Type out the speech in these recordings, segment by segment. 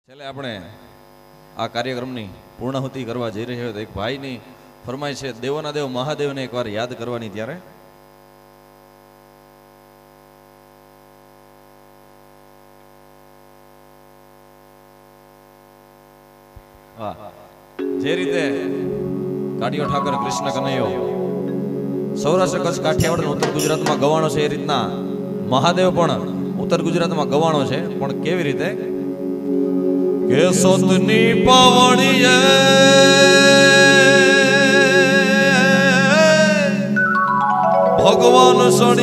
છેલ્લે આપણે આ કાર્યક્રમની પૂર્ણાહુતિ કરવા જઈ રહ્યા હતા. એક ભાઈની ફરમાઈશ છે દેવોના દેવ મહાદેવને એકવાર યાદ કરવાની. ત્યારે જે રીતે કાઢિયો ઠાકર કૃષ્ણ કનૈયો સૌરાષ્ટ્ર કચ્છ કાઠિયાવાડ ઉત્તર ગુજરાતમાં ગવાણો છે, એ રીતના મહાદેવ પણ ઉત્તર ગુજરાતમાં ગવાણો છે. પણ કેવી રીતે કે સતની પાવણીએ ભગવાન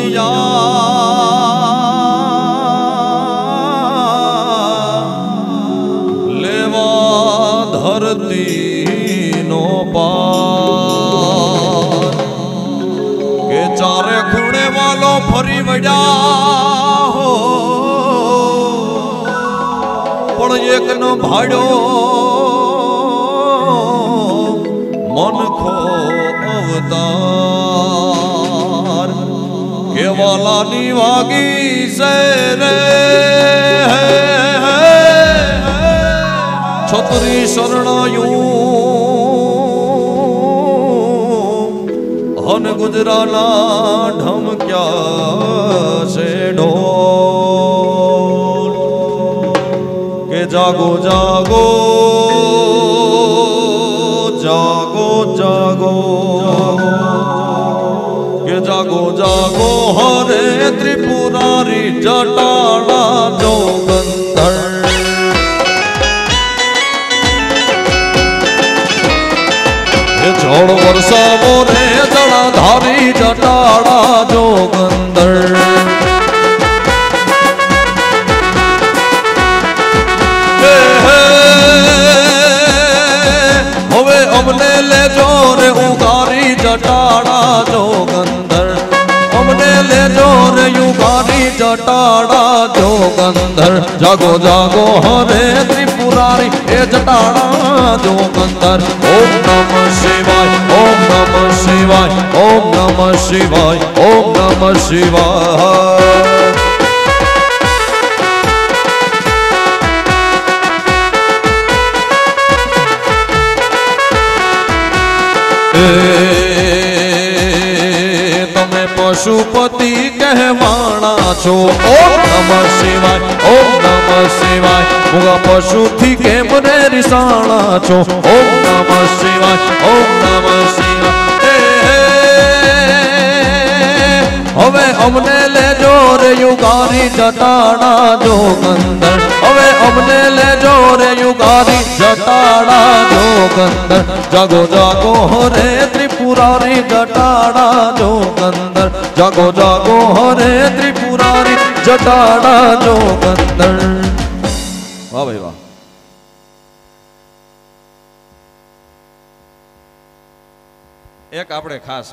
સણિયા લેવા ધરતી નો પાર કે ચારે ખૂણે વાલો ફરી વળ્યા હો, પણ એકનો ભાડ્યો મનખો અવતાર કેવાલાની વાગી છે રે છત્રી શરણાયું હન ગુજરાના ઢમક્યા છે ઢોલ કે જાગો જાગો જાગો જાગો કે જાગો જાગો હરે ત્રિપુરારી જટાણા જોગંધર જોડ વરસાવો રે જળાધારી જટાણા જોગંધર હવે અમને લેજો રે ઉગારી જટાણા જોગંધર, અમને લેજો રે ઉગારી જટાણા જોગંધર. જાગો જાગો હરે ત્રિપુરારી એ જટાણા જોગંધર. ઓમ નમઃ શિવાય, ઓમ નમઃ શિવાય, ઓમ નમઃ શિવાય, ઓમ નમઃ શિવાય. તમે પશુપતિ કહેવાણા છો. ઓમ નમઃ શિવાય, ઓમ નમઃ શિવાય. મુગા પશુથી કેમ રે રિસાણા છો. ઓમ નમઃ શિવાય, ઓમ નમઃ શિવાય. હવે અમને લેજો રે યુગારી જટાણા જોગંધર, હવે અમને લેજો રે યુગારી જટાણા જોગંધર. જાગો જાગો હરે ત્રિપુરારી જટાણા જોગંધર, જાગો જાગો હરે ત્રિપુરારી જટાણા જોગંધર. વાહ ભાઈ વાહ. એક આપણે ખાસ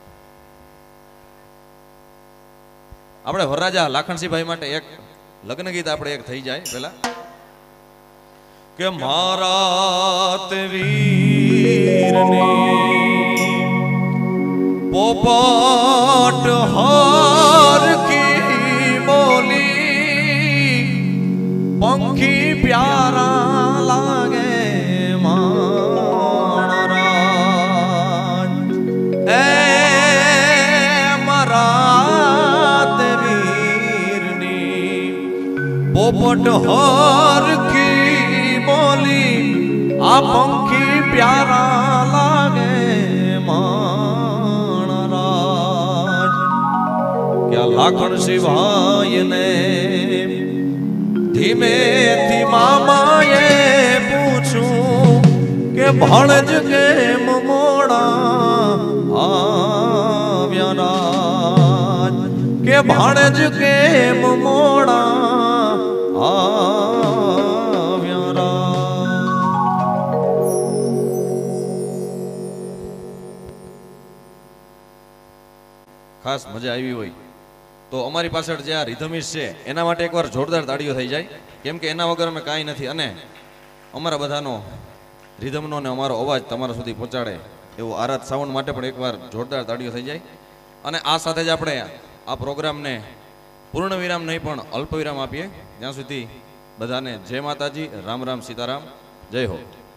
આપણે વરરાજા લાખણસિંહભાઈ માટે એક લગ્ન ગીત આપણે એક થઈ જાય પેલા કે મારા તે વીરની પોપટ હાર કી બોલી પંખી પ્યારા લાગે મારા એ પોપટ હાર કી બોલી આ પંખી પ્યારા લાગે માણરાજ. ક્યાં લાખણસિંહભાઈ ને ધીમેથી મામાએ પૂછું કે ભણજ કેમ મોડા આવ્યા રાજ, કે ભણજ કેમ મોડા ખાસ મજા આવી હોય તો અમારી પાછળ જે આ રિધમિસ છે એના માટે એકવાર જોરદાર તાળીઓ થઈ જાય, કેમ કે એના વગર અમે કાંઈ નથી. અને અમારા બધાનો રિધમનો ને અમારો અવાજ તમારા સુધી પહોંચાડે એવું આરાધ સાઉન્ડ માટે પણ એકવાર જોરદાર તાળીઓ થઈ જાય. અને આ સાથે જ આપણે આ પ્રોગ્રામને પૂર્ણ વિરામ નહીં પણ અલ્પ વિરામ આપીએ, જ્યાં સુધી બધાને જય માતાજી, રામ રામ સીતારામ, જય હો.